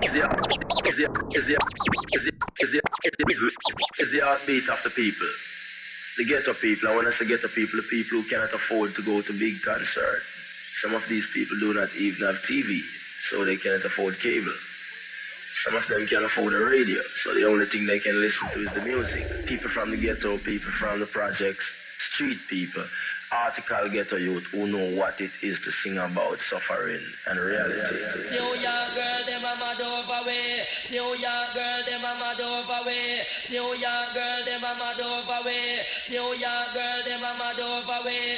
the heartbeat of the people. The ghetto people, and when I say ghetto people, the people who cannot afford to go to big concerts. Some of these people do not even have TV, so they cannot afford cable. Some of them can't afford a radio, so the only thing they can listen to is the music. People from the ghetto, people from the projects, street people, article ghetto youth who know what it is to sing about suffering and reality. New York girl, them a mad over way. New York girl, them a mad over way. New York girl, them a mad over way. New York girl, them a mad over way.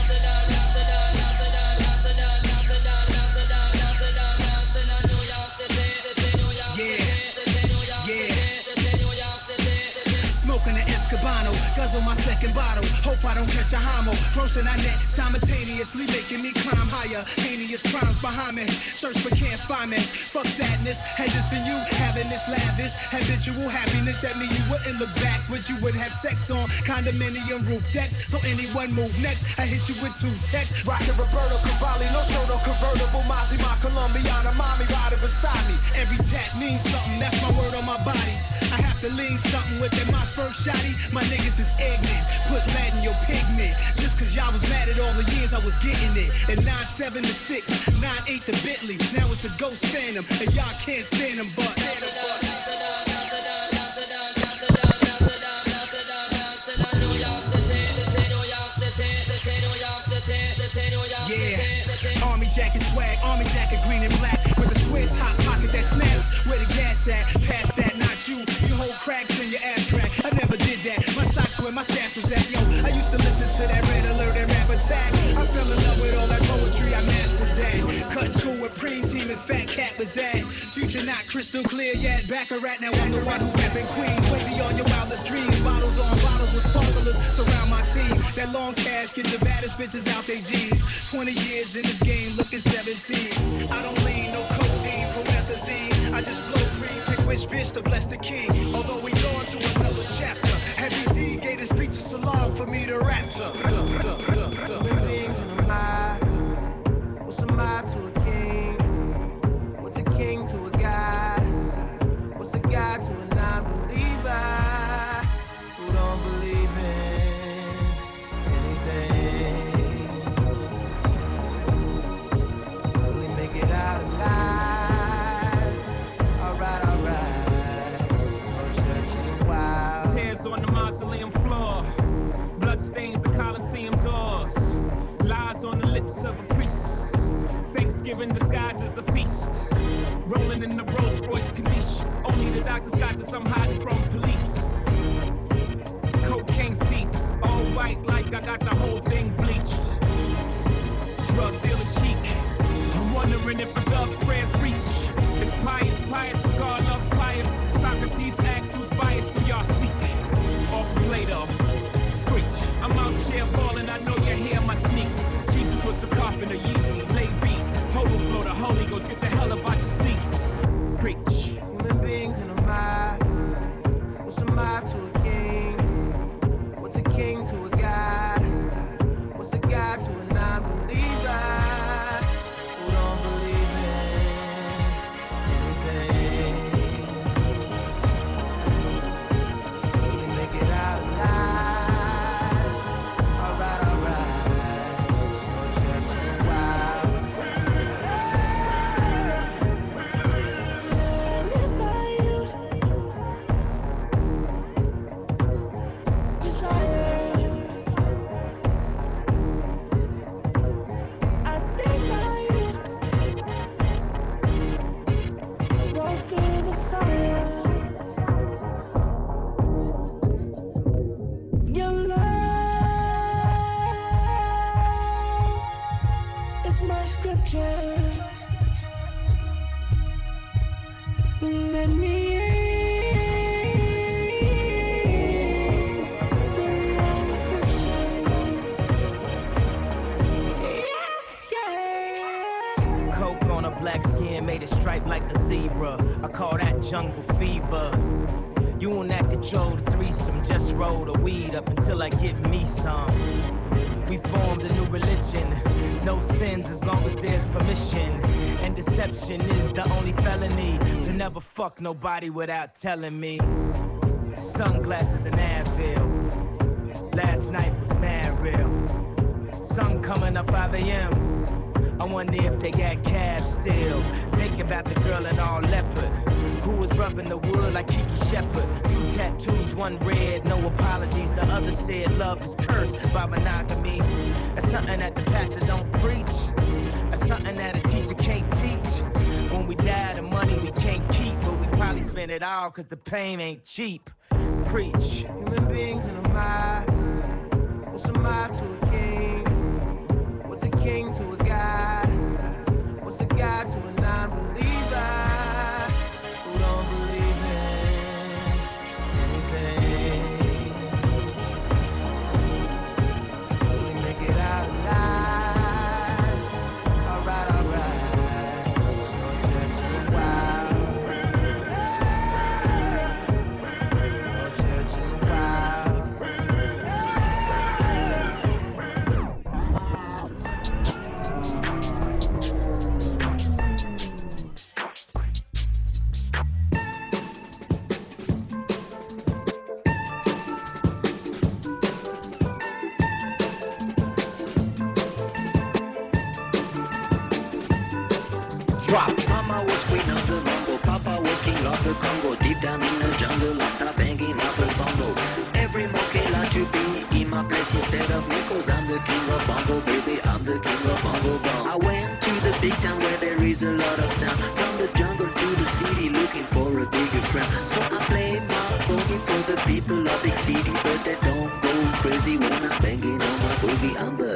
Smoking an Escobano, guzzle my second bottle. Hope I don't catch a homo. Grossing I net simultaneously, making me climb higher. Heinous crimes behind me. Search but can't find me. Fuck sadness. Had this been you having this lavish habitual happiness at me, you wouldn't look backwards. You would have sex on condominium roof decks. So anyone move next, I hit you with 2 texts. Rockin' Roberto Cavalli, no show, no convertible. Mozzie, my Colombiana, mommy riding beside me. Every tat means something. That's my word on my body. I have to lean something with that Mossberg shotty. My niggas is ignorant. Put lead in your pigment. Just cause y'all was mad at all the years I was getting it. And 9-7 to 6, 9-8 to Bentley. Now it's the Ghost Phantom. And y'all can't stand them, but yeah, army jacket swag, army jacket green and black with a square top pocket that snaps. Where the gas at? Past that, not you. You hold cracks in your ass crack. I never did that. My socks where my stash was at. Yo, I used to listen to that Red Alert and Rap Attack. I fell in love with all that poetry. I mastered that. Cut school with Preem Team and Fat Cat was at. Future not crystal clear yet. Back a rat, now I'm the one who rapping Queens. Way beyond your wildest dreams. Bottles on bottles with sparklers surround my team. That long cash get the baddest bitches out they jeans. 20 years in this game, looking 17. I don't lean, no codeine, promethazine. I just blow green, pick which bitch to bless the king. Although he's on to another chapter. Heavy D gave this beat to Salon for me to rap to. What's a mob to a king? What's a king to a god? What's a god to a non-believer who don't believe in anything? Only make it out alive. Alright, alright. No church wild. Tears on the mausoleum floor. Blood stains the Coliseum doors. Lies on the lips of a priest. Thanksgiving disguised as a feast. Rolling in the Rolls Royce Corniche. Only the doctors got this, I'm hiding from police. Cocaine seats, all white like I got the whole thing bleached. Drug dealer chic. I'm wondering if a thug's prayers reach. It's pious, pious, God loves pious. Socrates asks who's biased for y'all seek. Off Plato, screech. I'm out here balling, I know you hear my sneaks. Jesus was a carpenter, Yeezy, lay beats. Holy flow, the Holy Ghost, get the hell about your seats. Preach. Human beings in a mob. What's a mob to a king? What's a king to a god? What's a god to a non-believer who don't believe in anything? Only make it out alive. Alright, alright. No church in a while. Live by you. Desire. I stay by you. Walk through the fire. Your love is my scripture. Let me in through your scripture. Yeah. Coke on a black skin made it stripe like a zebra. I call that jungle fever. You and that control the threesome. Just roll the weed up until I get me some. We formed a new religion. No sins as long as there's permission. And the Deception is the only felony. To never fuck nobody without telling me. Sunglasses and Advil. Last night was mad real. Sun coming up 5 a.m. I wonder if they got cabs still. Thinking about the girl in all leopard who was rubbing the wood like Kiki Shepard. 2 tattoos, 1 red, no apologies. The other said love is cursed by monogamy. That's something that the pastor don't preach. That's something that a teacher can't teach. When we die, the money we can't keep, but we probably spend it all cause the pain ain't cheap. Preach. Human beings in a mob. What's a mob to a king? What's a king to a god? What's a god to a non-believer who don't believe in anything? We make it out alive. Alright, alright. No church in a while. No church in a while. Mama was queen of the bongo, Papa was king of the Congo. Deep down in the jungle, I start banging up a bongo. Every monkey like to be in my place instead of me, cause I'm the king of bongo, baby, I'm the king of bongo bong. I went to the big town where there is a lot of sound. From the jungle to the city, looking for a bigger crown. So I play my boogie for the people of big city, but they don't go crazy when I'm banging on my boogie. I'm the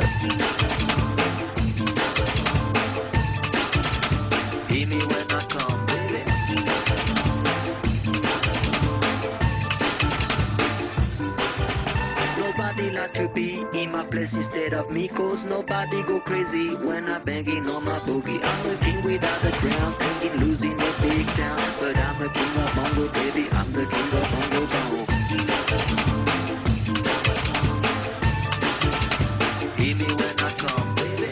hear me when I come, baby. Nobody like to be in my place instead of me, cause nobody go crazy when I'm banging on my boogie. I'm a king without a crown, thinking losing a big town, but I'm a king of bongo, baby, I'm the king of bongo bongo. Hear me when I come, baby.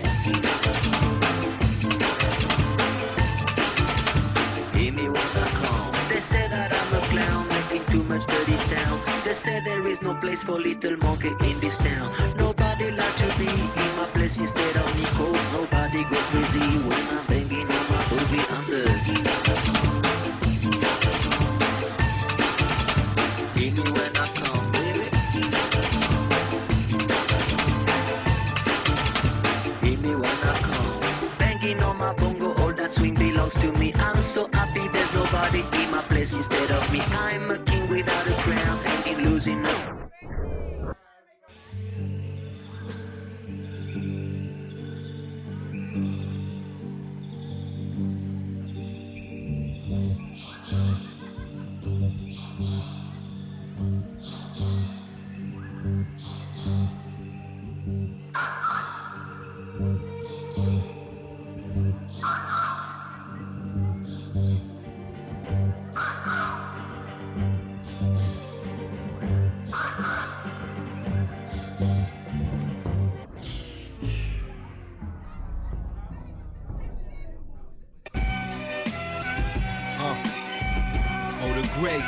Hear me when I come. They say that I'm a clown, making too much dirty sound. They say there is no place for little monkey in this town. Nobody like to be in my place instead of me, cause nobody go crazy when I'm banging on my boogie. I'm the hear me when I come, baby. Hear me when I come. Banging on my bongo, all that swing belongs to me. I'm so happy there's nobody in my place instead of me. I'm a king without a crown, and losing no. Great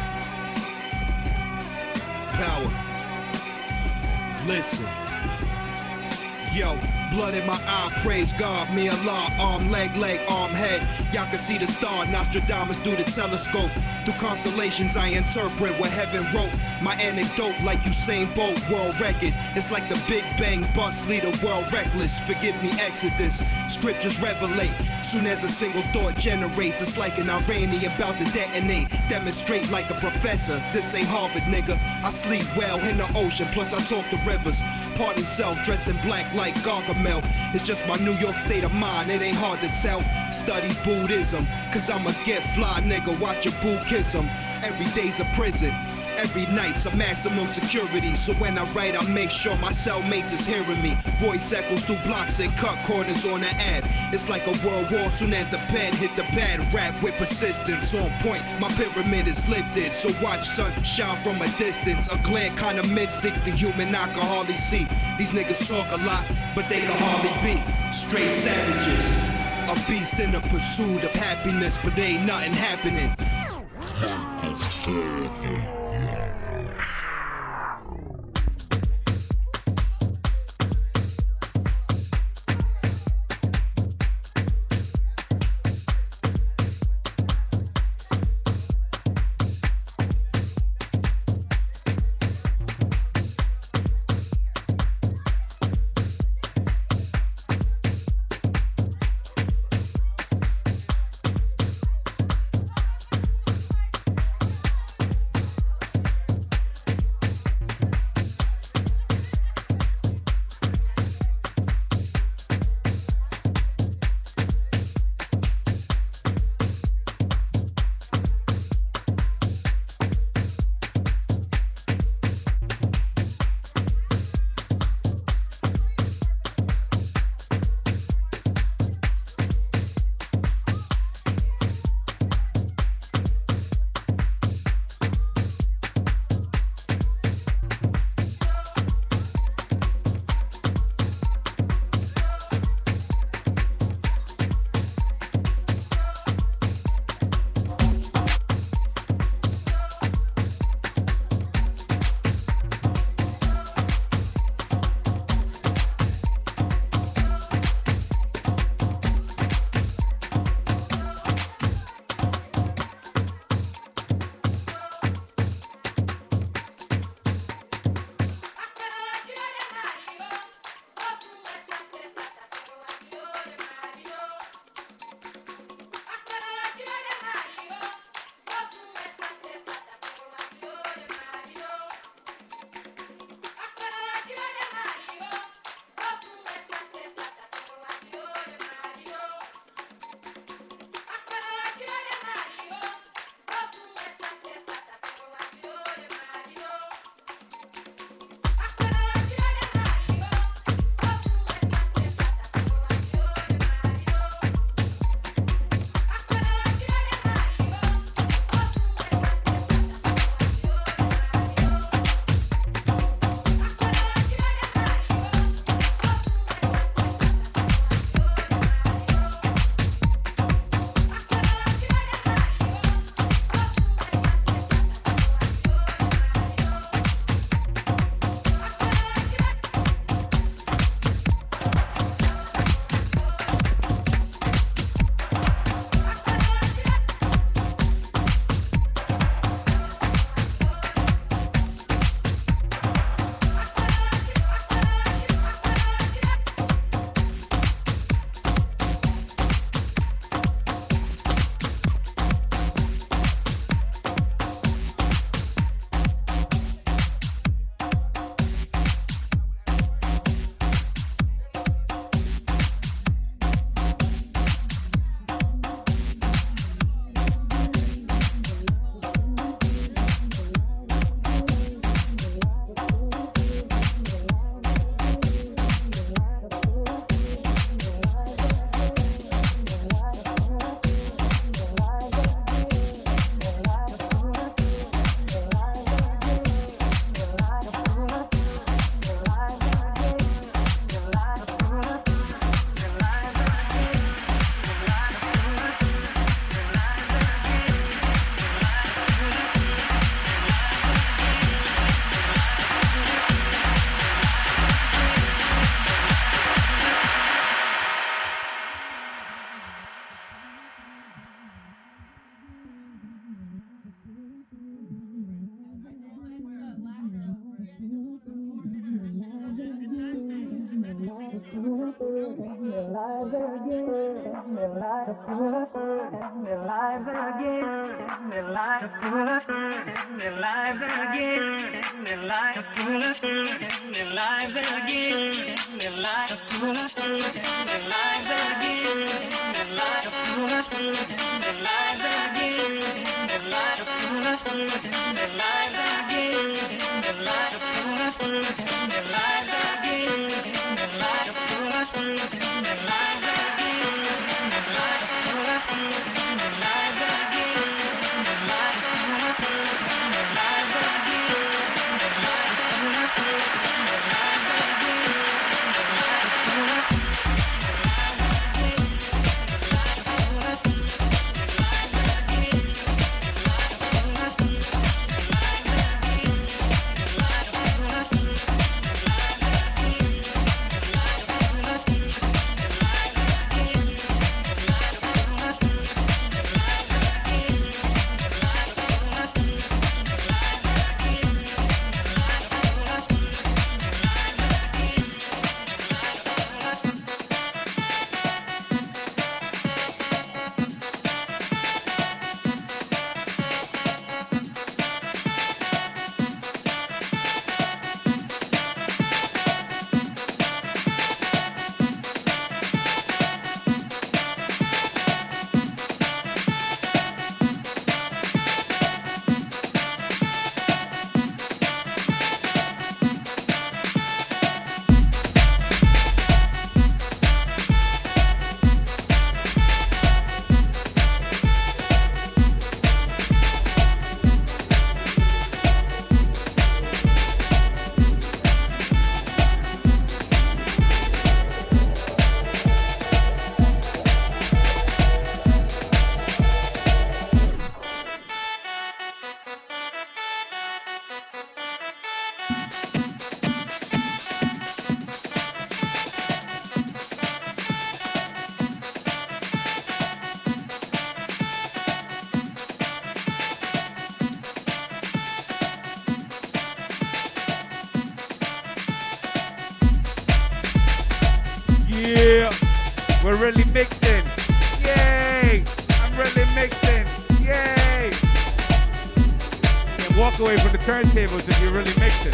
power. Listen, yo, blood in my eye, praise God, me Allah, arm, leg, arm, head. Y'all can see the star, Nostradamus through the telescope. Through constellations, I interpret what heaven wrote. My anecdote, like Usain Bolt, world record. It's like the Big Bang bust, lead the world reckless. Forgive me, Exodus. Scriptures revelate. Soon as a single thought generates, it's like an Iranian about to detonate. Demonstrate like a professor. This ain't Harvard, nigga. I sleep well in the ocean, plus I talk to rivers. Pardon self, dressed in black like Gargamel. It's just my New York state of mind, it ain't hard to tell. Study Buddhism, cause I'm a get fly nigga, watch your boo kiss him. Every day's a prison, every night's a maximum security. So when I write, I make sure my cellmates is hearing me. Voice echoes through blocks and cut corners on the ad. It's like a world war, soon as the pen hit the pad. Rap with persistence, on point, my pyramid is lifted. So watch sun shine from a distance. A glare kinda mystic, the human I can hardly see. These niggas talk a lot, but they can hardly be straight savages. A beast in the pursuit of happiness, but ain't nothing happening. Yeah, we're really mixing. Yay! I'm really mixing. Yay! You can walk away from the turntables if you're really mixing.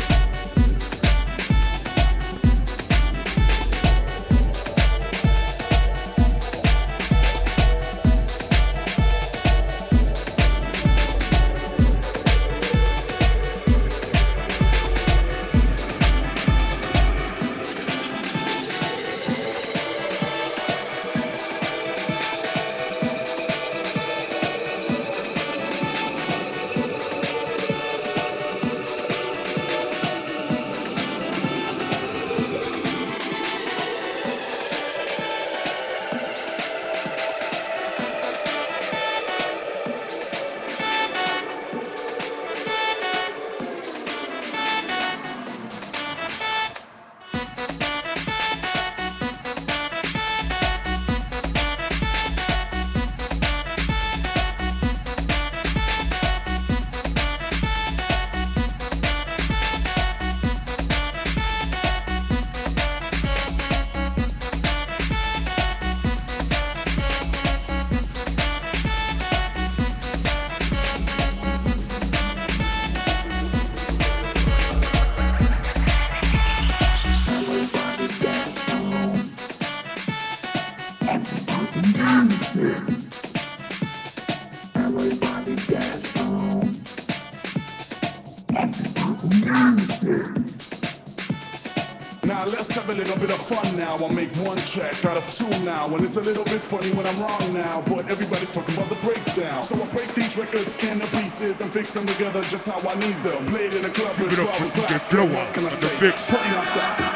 Now let's have a little bit of fun now. I'll make one track out of two now. And it's a little bit funny when I'm wrong now, but everybody's talking about the breakdown. So I break these records into pieces and fix them together just how I need them. Played in a club at 12 o'clock. What can I say? Party non-stop.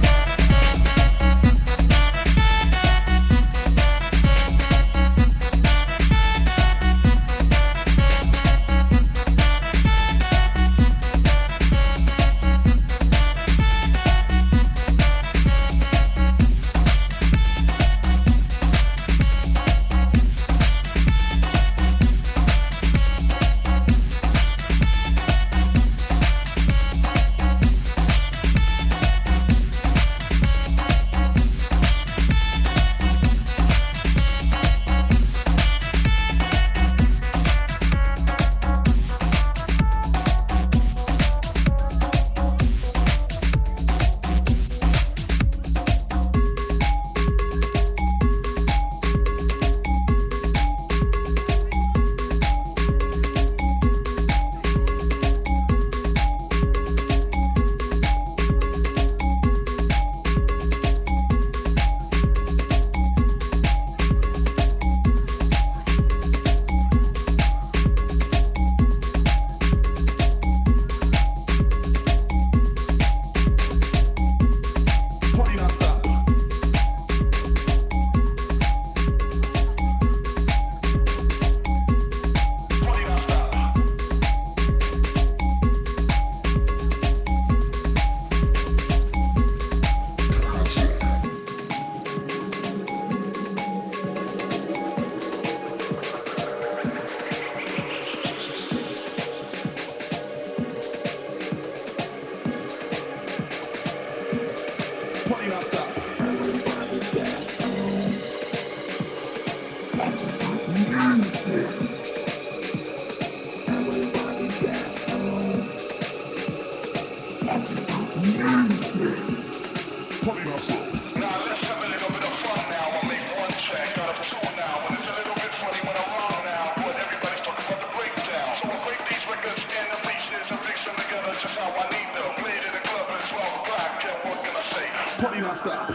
Party non-stop.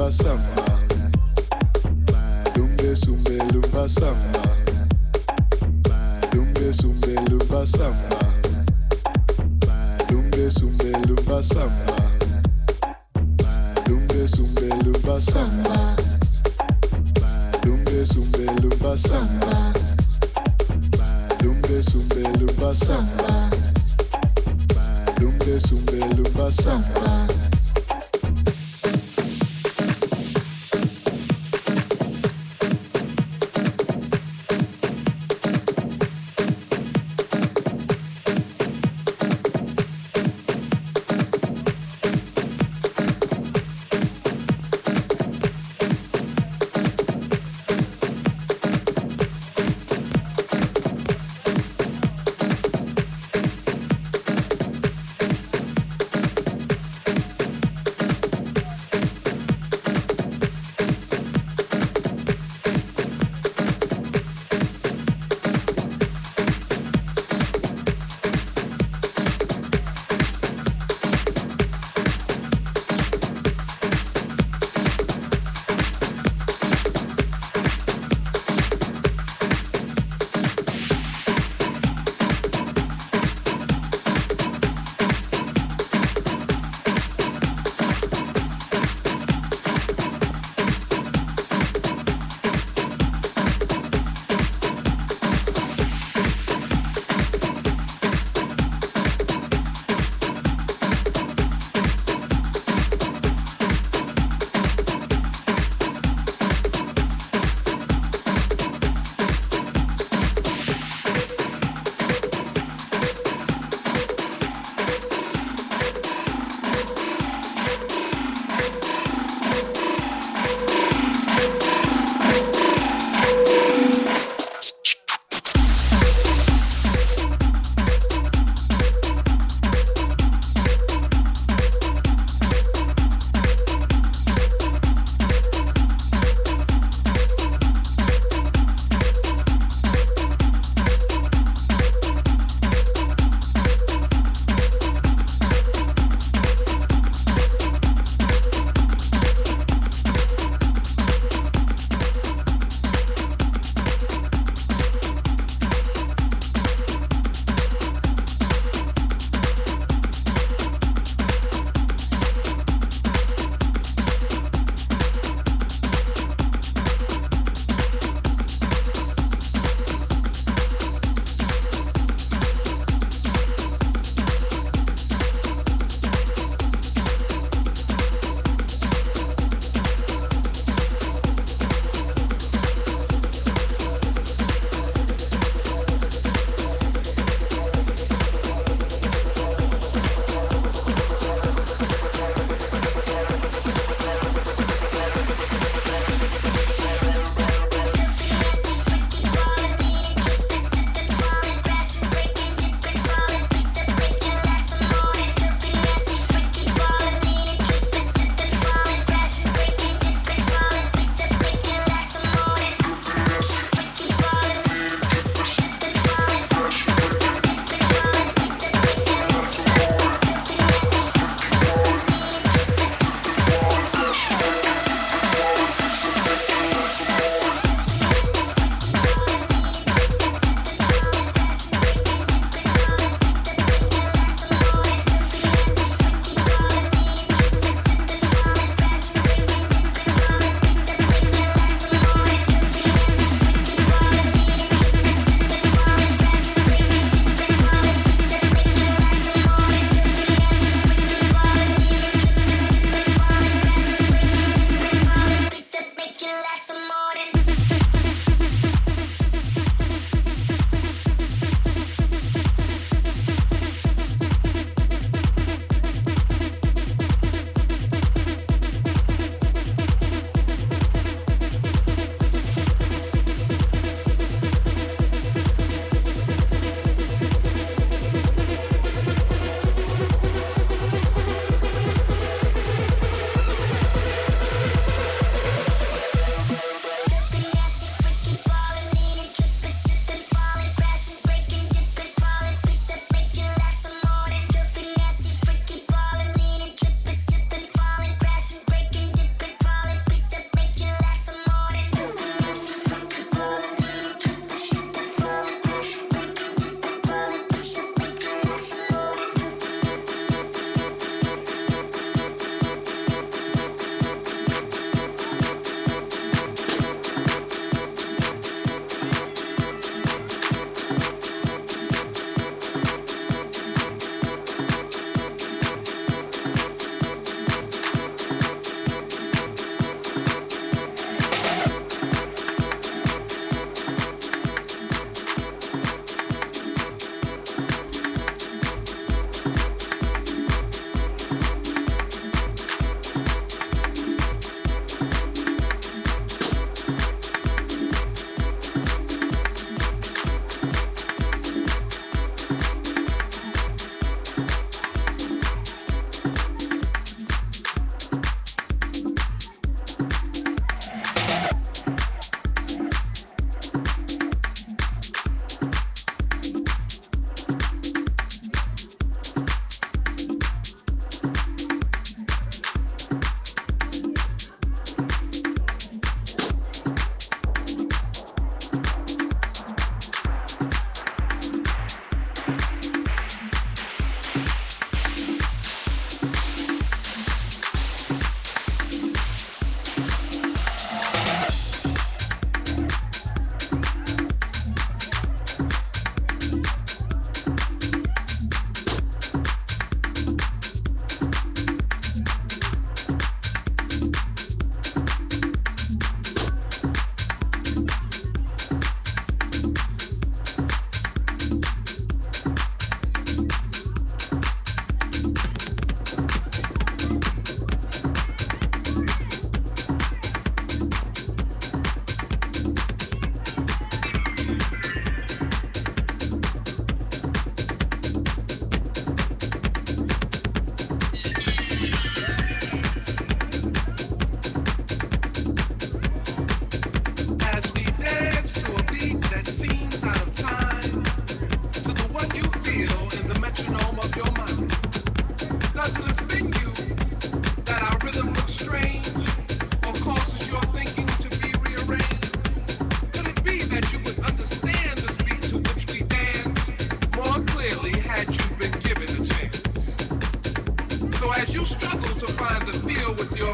lumba samba. Dumbe sumbe lumba samba. Dumbe sumbe lumba samba. Dumbe sumbe lumba samba. Dumbe sumbe lumba samba. Dumbe sumbe lumba samba. Dumbe sumbe lumba samba. Dumbe sumbe lumba samba.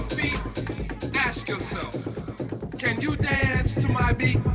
feet, ask yourself, can you dance to my beat?